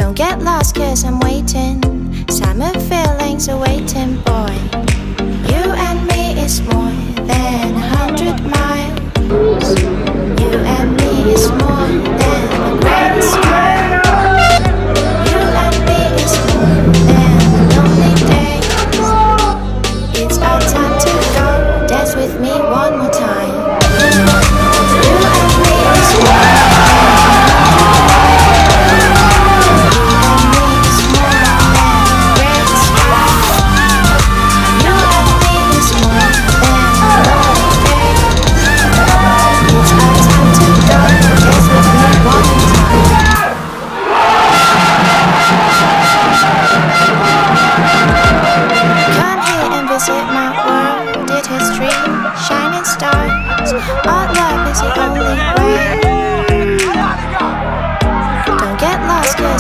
Don't get lost cause I'm waiting. Summer feelings are waiting, boy. You and me is more than 100 miles. You and me is more than